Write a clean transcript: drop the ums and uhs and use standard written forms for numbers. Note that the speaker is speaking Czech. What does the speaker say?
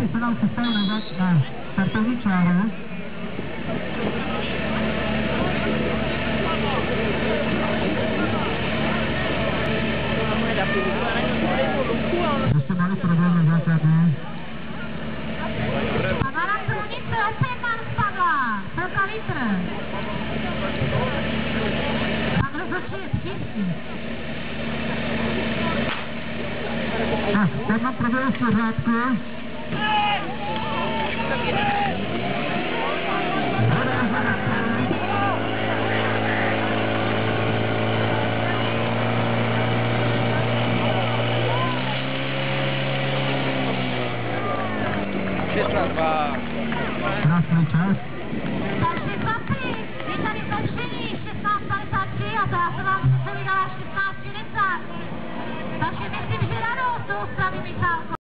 Tady se nám chystají na startovní čáru. Ještě malý problém na základě. Spadla na průnice, opět nám spadla. Celka litr. Pan rozhodčí je přísný. Teď mám proběhl v pořádku. Krásný čas. Takže chlapi, je tady zlepšení 16:53 a to já jsem vám sice vydala 16:60. Takže myslím, že radost do Ostravy, Michálko.